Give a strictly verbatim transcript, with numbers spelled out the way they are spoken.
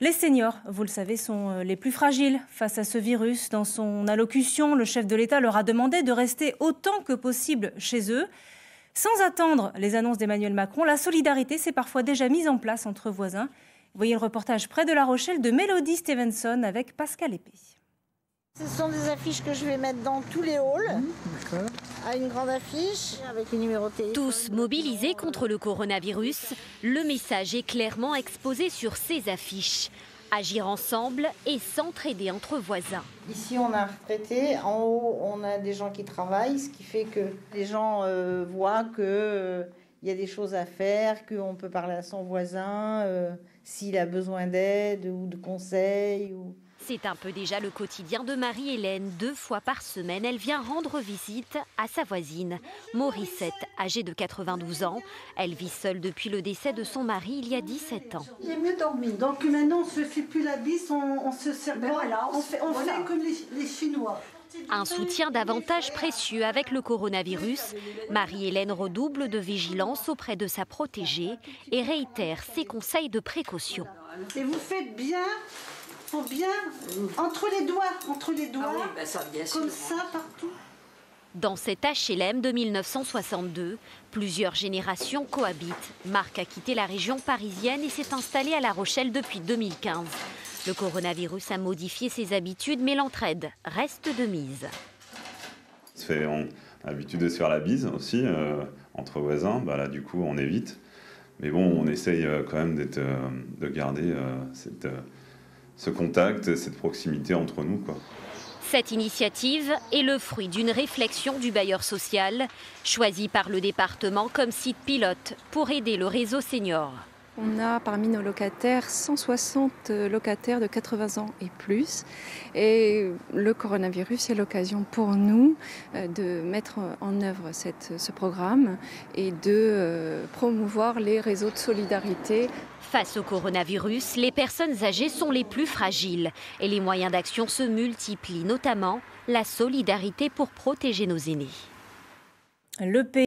Les seniors, vous le savez, sont les plus fragiles face à ce virus. Dans son allocution, le chef de l'État leur a demandé de rester autant que possible chez eux. Sans attendre les annonces d'Emmanuel Macron, la solidarité s'est parfois déjà mise en place entre voisins. Voyez le reportage près de La Rochelle de Mélodie Stevenson avec Pascal Épée. Ce sont des affiches que je vais mettre dans tous les halls, mmh, à une grande affiche avec les numéros de téléphone. Tous mobilisés contre le coronavirus, le message est clairement exposé sur ces affiches. Agir ensemble et s'entraider entre voisins. Ici, on a un retraité. En haut, on a des gens qui travaillent, ce qui fait que les gens euh, voient qu'il euh, y a des choses à faire, qu'on peut parler à son voisin euh, s'il a besoin d'aide ou de conseils. Ou... C'est un peu déjà le quotidien de Marie-Hélène. Deux fois par semaine, elle vient rendre visite à sa voisine, Morissette, âgée de quatre-vingt-douze ans. Elle vit seule depuis le décès de son mari il y a dix-sept ans. J'ai mieux dormi. Donc maintenant, on ne se fait plus la bise, on, on se sert pas. Ben voilà, on, on fait, on voilà. fait comme les, les Chinois. Un soutien davantage précieux avec le coronavirus. Marie-Hélène redouble de vigilance auprès de sa protégée et réitère ses conseils de précaution. Et vous faites bien... Faut bien entre les doigts, entre les doigts, ah oui, ben ça, bien comme sûr. Ça partout. Dans cet H L M de mille neuf cent soixante-deux, plusieurs générations cohabitent. Marc a quitté la région parisienne et s'est installé à La Rochelle depuis deux mille quinze. Le coronavirus a modifié ses habitudes, mais l'entraide reste de mise. Fait, on a l'habitude de se faire la bise aussi euh, entre voisins. Bah là, du coup, on évite. Mais bon, on essaye euh, quand même d'être, euh, de garder euh, cette... Euh, ce contact, cette proximité entre nous, quoi. Cette initiative est le fruit d'une réflexion du bailleur social, choisi par le département comme site pilote pour aider le réseau senior. On a parmi nos locataires cent soixante locataires de quatre-vingts ans et plus. Et le coronavirus est l'occasion pour nous de mettre en œuvre cette, ce programme et de promouvoir les réseaux de solidarité. Face au coronavirus, les personnes âgées sont les plus fragiles et les moyens d'action se multiplient, notamment la solidarité pour protéger nos aînés. Le